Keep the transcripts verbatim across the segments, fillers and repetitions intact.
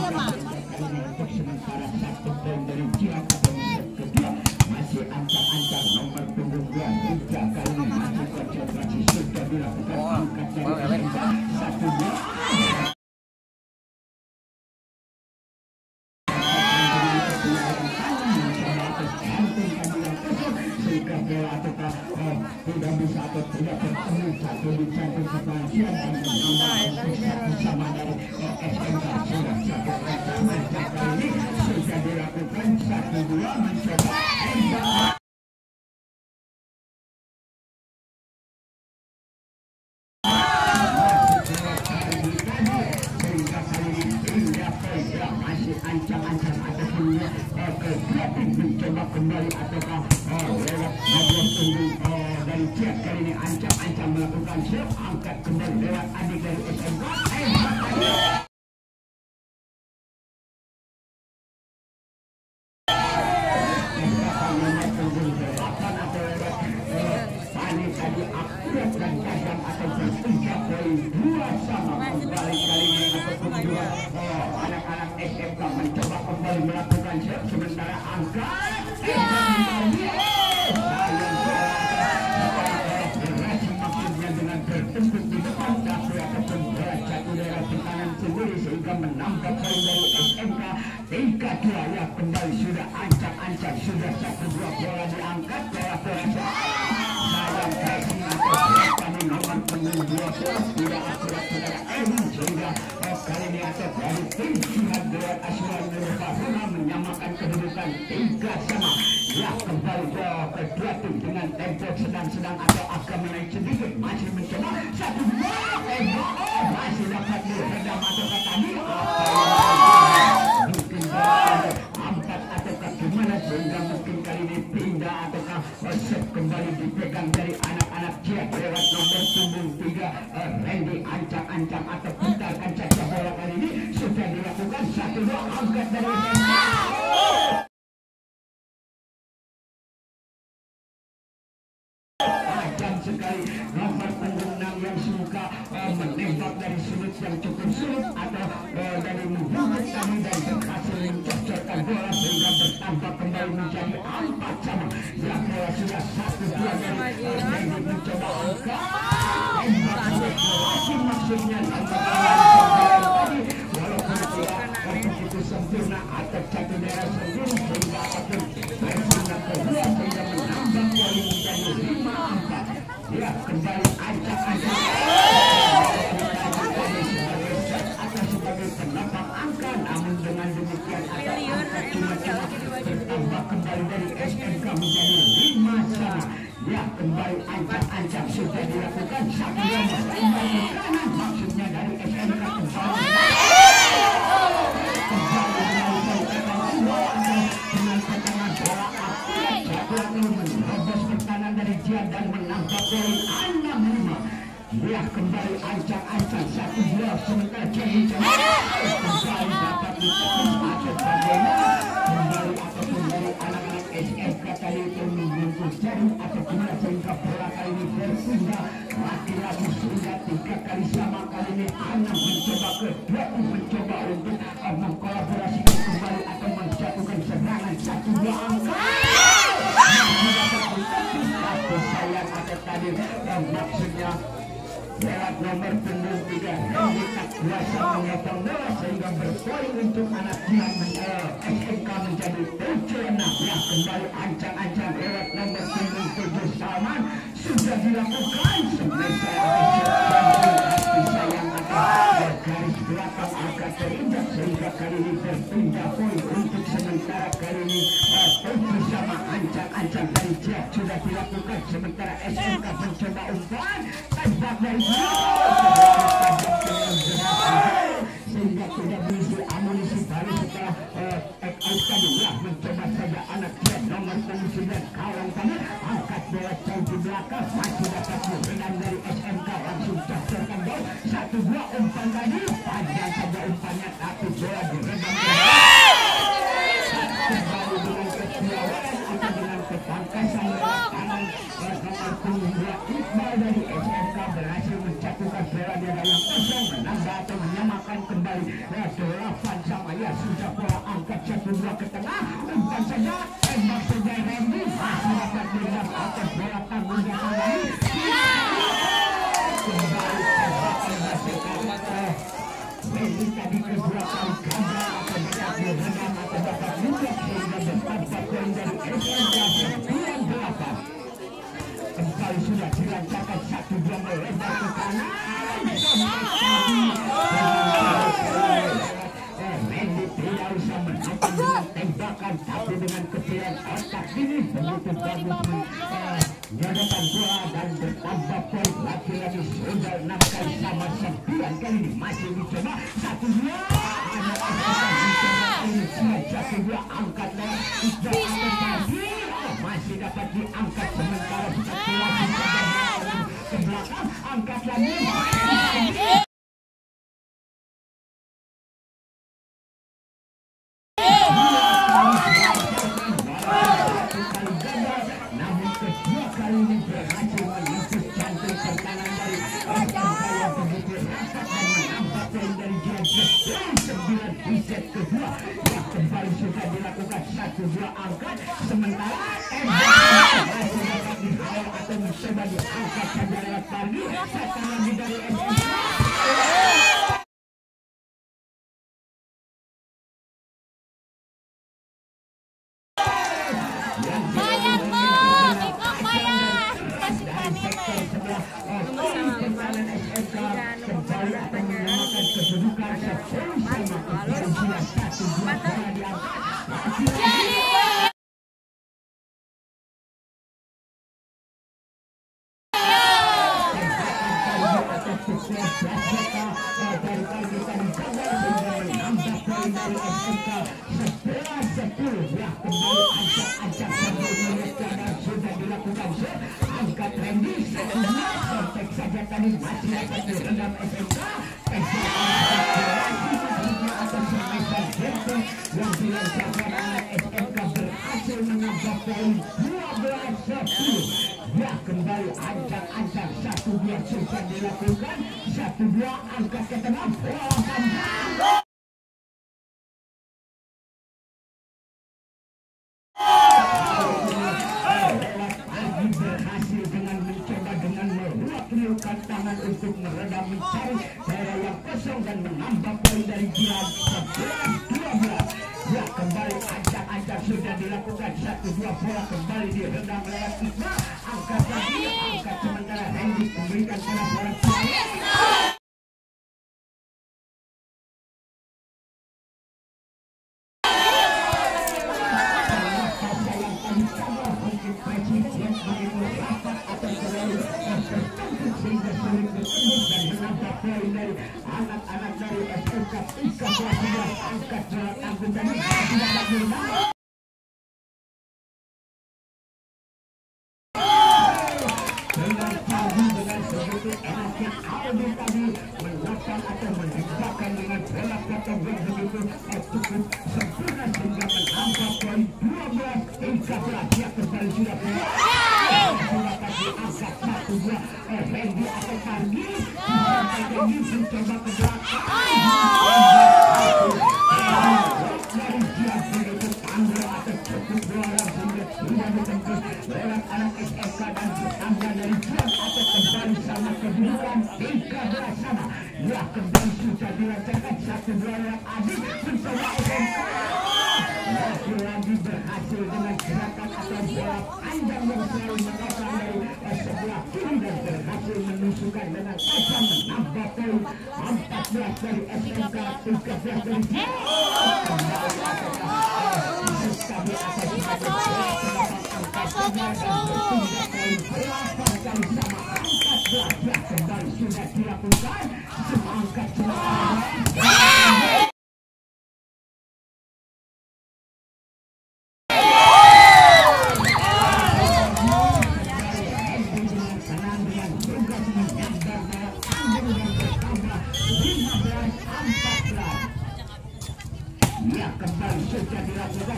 untuk sementara satu poin dari Ciak atau set kedua masih ancang-ancang nomor punggung dua tiga kali ini masih konsentrasi sudah dilakukan angkat dari satu dua. Tidak bisa atau tidak bertemu satu di samping sebagian dan menambah sama dari S M K sudah satu ancang-ancang kali ini sudah dilakukan satu dua mencoba masih ancang-ancang ataupun kedua tim mencoba kembali ataukah lewat nomor punggung dari Ciak kali ini ancang-ancang melakukan shot angkat kembali lewat adik dari S M K tadi akurat dan tajam atau bertiga poin dua sama kembali kali ini ataupun dua anak-anak S M K mencoba kembali melakukan shot sementara angka maksudnya dengan bertempur di depan tapi ataupun jatuh dari tekanan sendiri sehingga menambah poin dari S M K tiga dua ya kembali sudah ancang-ancang sudah satu dua bola diangkat bola bola kami nomor punggung dua belas tidak akurat saudara Emin sehingga kali ini atlet dari tim Jihad Dewan Asuhan Nurul menyamakan kedudukan tiga sama ya kembali ke kedua tim dengan tempo sedang-sedang atau agak menaik sedikit masih mencoba satu dua eh masih dapat diredam atau tadi mungkin empat atau gimana sehingga mungkin kali ini pindah ataukah set kembali dipegang dari anak-anak Ciak lewat nomor punggung tiga Randy ancang-ancang atau putarkan saja bola kali ini sudah dilakukan satu dua angkat dari tajam sekali nomor punggung enam yang suka menembak dari sudut yang cukup sulit atau dari membungkuk tadi dan berhasil mencocokkan bola sehingga bertambah kembali menjadi empat sama ya bola sudah satu dua dari Randy mencoba angka tembak lagi maksudnya tadi walaupun tidak begitu sempurna atau satu daerah sendiri sehingga apapun hasilnya kedua sehingga menambah poin menjadi lima empat ya kembali ancang-ancang akan sebagai penambah angka namun dengan demikian ada angka cuma-cuma bertambah kembali dari S M K menjadi lima sama ya kembali ancang-ancang sudah dilakukan satu yang kembali kanan maksudnya dari S M K kembali kembali dengan tekanan bola akurat menerobos pertahanan dari Jian dan menambah poin enam lima ya kembali ancang-ancang satu dua sementara jadi kembali dapat ditekan atau bagaimana kembali ataupun dari anak-anak S M K tadi itu membungkus jarum atau gimana sehingga bola kali ini berpindah lagi-lagi sudah tiga kali sama kali ini enam mencoba kedua mencoba untuk mengkolaborasikan kembali atau menjatuhkan serangan satu dua angka tapi sayang atau tadi maksudnya lewat nomor punggung tiga Randy tak kuasa menyotong bola sehingga berpoin untuk anak Jian S M K menjadi tujuh enam ya kembali ancang-ancang lewat nomor punggung tujuh Salman sudah dilakukan sebenarnya sayang atau garis belakang agak terinjak sehingga kali ini berpindah poin untuk sementara kali ini tujuh sama ancang-ancang dari Jian sudah dilakukan sementara S M K mencoba umpan tembak dari sehingga tidak berisi amunisi baru setelah take out tadi ya mencoba saja anak Jian nomor sembilan kawan tadi angkat bola jauh di belakang masih dapat diredam dari S M K langsung cocokkan bola satu dua umpan tadi panjang saja umpannya tapi bola diredam kembali dengan kepiawaian atau dengan ketangkasan kanan nomor punggung Iqbal dari S M K berhasil menjatuhkan bola di dalam kosong menambah atau menyamakan dilakukan kembali. Nah, delapan sama ya sudah bola angkat satu dua ke tengah. Umpan saja tembak saja Randy masih dapat dilepas atas bola tanggungnya kembali. Kembali tembakan Baseka. Randy tadi kedua kali gagal atau dapat diredam atau dapat mudah sehingga bertambah poin dari S M K sembilan delapan. Kembali sudah dilancarkan satu dua melebar ke kanan. Randy tidak usah menonton dengan tembakan, tapi dengan kepilihan otak ini begitu bagus menyodorkan bola dan bertambah poin. Lagi-lagi sudah enam kali sama sembilan kali ini masih dicoba satu dua. Satu dua angkat lewat tiga angkat lagi masih dapat diangkat sementara setelah ke belakang angkat lagi. Namun kedua kali ini berhasil menembus jantung pertahanan dari S M K yang begitu rapat dan menambah poin dari James sembilan di set kedua. Ya, kembali sudah dilakukan satu dua angkat sementara M masih dapat dihalau atau mencoba diangkat saja lewat pagi satu lagi dari S M K. Angkat Randy sampai saja tadi masih dapat direndam S M K. Atas semester Jepang yang dilancarkan oleh S M K berhasil menambah poin dua belas sepuluh. Ya, kembali ancang-ancang satu dua susah dilakukan satu dua angkat ke tengah bola panjang. Berhasil dengan mencoba dengan meluap-luapkan tangan untuk meredam mencari daerah yang kosong dan menambah poin dari Jiran sebelas dua belas. Ya, kembali ancang-ancang sudah dilakukan satu dua bola kembali diredam lewat Iqbal. Angkat lagi, angkat sementara Randy memberikan bola bola anak-anak dari S M K tiga belas angkat jalan tanggung dan tidak lagi dengan tadi dengan begitu enaknya Aldi tadi melakukan atau menembakkan dengan bola potong yang begitu cukup sempurna sehingga menambah poin dua belas tiga belas. Dia kembali sudah sudah tadi angkat satu dua Randy atau Targi Randy mencoba ke belakang dari dia begitu tanggal atau cukup bola sehingga tidak ditembus lewat anak S M K dan bertambah dari Juan atau kembali sama kedudukan tiga belas sama. Ya, kembali sudah dilancarkan satu dua lewat Adi mencoba S M K. Lagi-lagi berhasil dengan gerakan atau bola panjang yang selalu menopang dari sebelah kiri dan berhasil menusukkan dengan tajam menambah poin empat belas dari S M K tiga belas dari Juan. Kembali atas kami akan angkat saja dan bertindak poin delapan kali sama angkat belas. Ya, kembali sudah dilakukan semangkat semangkat. Ya, kembali sudah dilakukan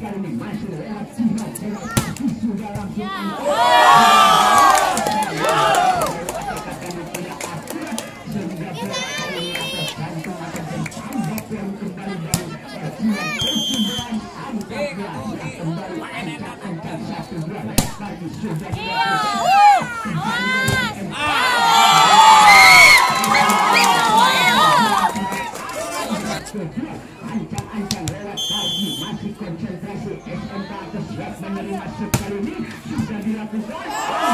kali ini masih lewat Cina Cewek tapi sudah langsung sehingga bola kali ini atas gantung akan bertambah poin kembali dari Cina kesembilan angka dua kembali ancang-ancang satu dua lagi sudah ancang-ancang lewat lagi masih konsentrasi S M K atas siap menerima sekali ini sudah dilakukan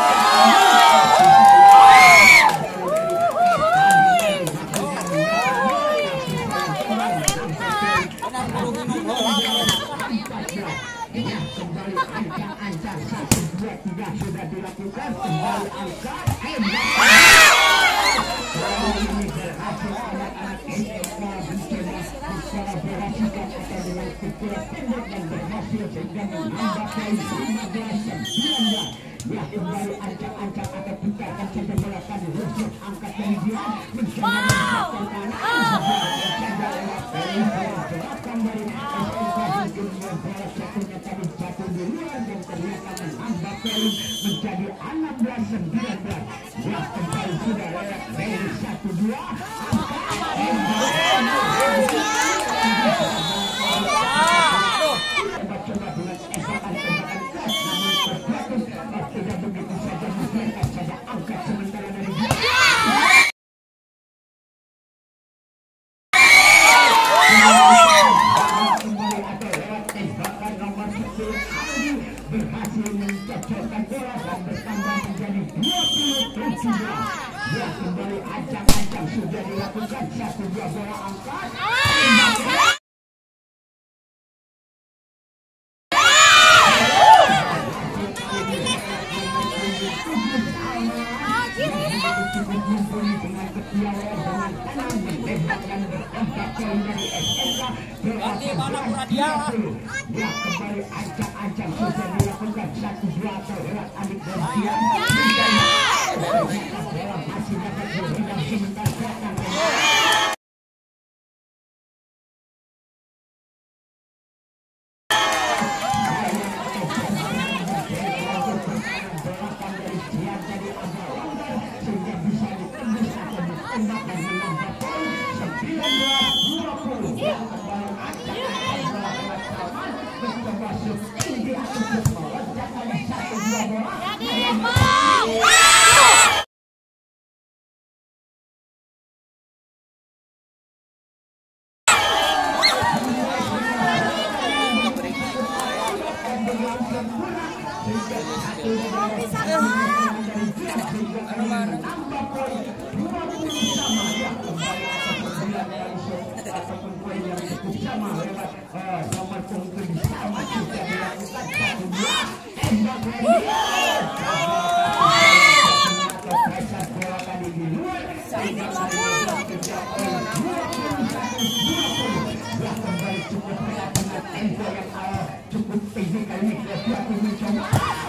kembali ancang-ancang satu dua tiga sudah dilakukan kembali angka ini berhasil anak-anak S M K mencoba mengkolaborasikan atau dengan kekuatan pendek dan berhasil sehingga menambah poin lima belas sembilan belas. Ya kembali ancang-ancang atau putarkan sampai bola tadi Rusuk angkat dari dia mencoba mencapai kanan mencoba lewat dari belakang dari S M K mungkin bola satunya tadi jatuh duluan dan ternyata menambah poin menjadi enam belas sembilan belas. Ya kembali sudah lewat dari satu dua coba dengan tembakan-tembakan keras namun terputus tidak begitu saja membiarkan saja angkat sementara dari dia kembali atau lewat tembakan nomor sepuluh Aldi berhasil mencocokkan bola dan bertambah menjadi dua puluh tujuh belas. Ya kembali ancang-ancang sudah dilakukan satu dua bola angkat ya kembali ancang-ancang sudah dilakukan satu dua atau lewat adik Bersian bola masih dapat berhidang sementara belakang dari Sian jadi agak longgar sehingga bisa ditembus atau ditembak dan menambah poin sembilan belas dua puluh yang kembali ancang-ancang bola lewat Salman mencoba syuting di atas melonjak dari satu dua bola cukup tinggi kali ini aku mencoba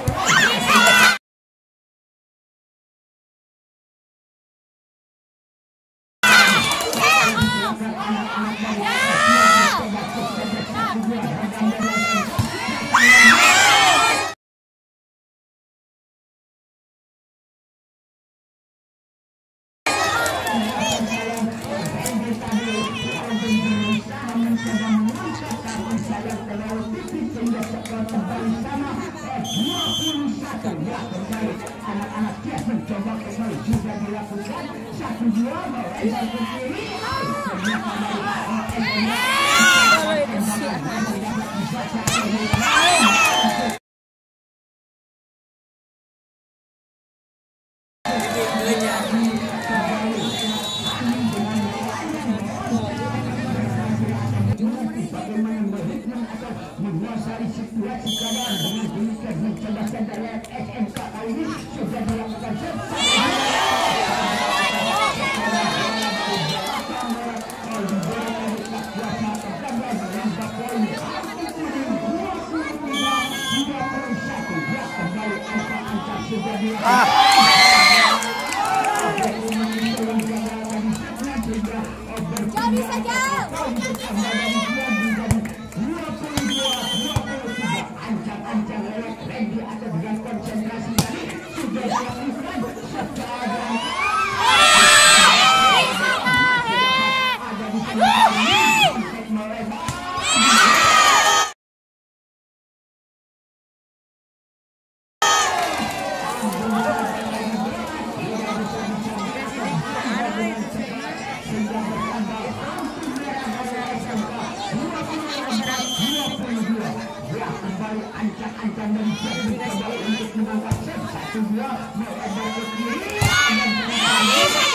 anak-anak siap mencoba kembali juga dilakukan satu dua melebar ke kiri menguasai situasi keadaan dengan demikian mencoba dari S M K kali ini sudah dilakukan jadi saja ancang-ancang dan mencoba untuk mengangkat satu dua melebar ke kiri dan